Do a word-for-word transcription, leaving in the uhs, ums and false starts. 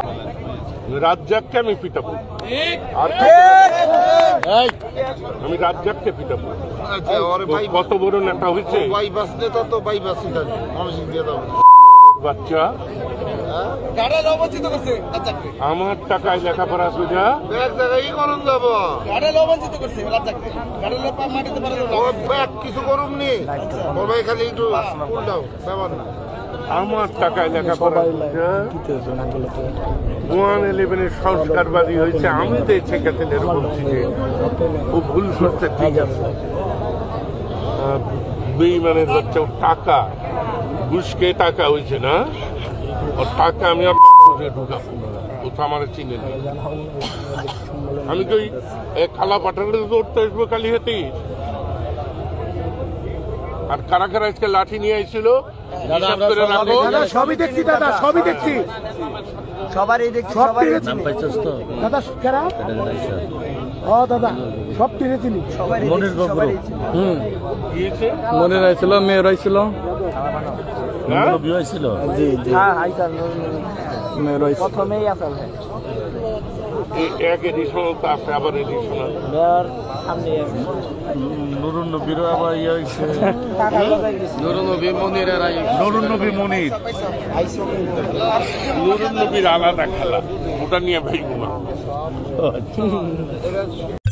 রাজ্জাককে আমি পিটাবো, আমি রাজ্জাককে পিটাবো। কত বড় নেতা হয়েছে বাচ্চা, আমার টাকায় লেখাপড়া সুবিধা কিছু করুন নি, খালি একটু আমার টাকায় লেখাপড়া ওয়ান ইলেভেনের সংস্কারবাদী হয়েছে। আমি তো ছেলে বলছি যে ও ভুল করছে, ঠিক আছে। বেইমানের বাচ্চা টাকা ঘুষকে টাকা হয়েছে না, ওর টাকা আমি ঢুকাবো, ও তো আমার চিনে না। আমি তো খালা পাঠালে দৌড়তে আসবো কালীহাতি। আর কারা কারা আজকে লাঠি নিয়ে আসছিল সবই দেখছি দাদা, সবই দেখছি, সবারই দেখছি, সবারই দাদা কারা ও দাদা সব টেনে চিনি, মনের হুম মনে রাইছিল, মেয়ে রাইছিল, ছিল জি জি মেয়ে রাইছিল প্রথমেই আসল এক এডিশনাল তো আছে, আবার এডিশনাল নুরুন নবীর আবার ইয়ে হয়েছে, নুরুন নবী মনির নুরুন নবী মনির নুরুন নবীর আলাদা খেলা, ওটা নিয়ে ভাই